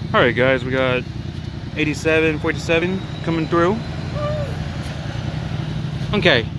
Alright guys, we got 87, 47 coming through. Okay,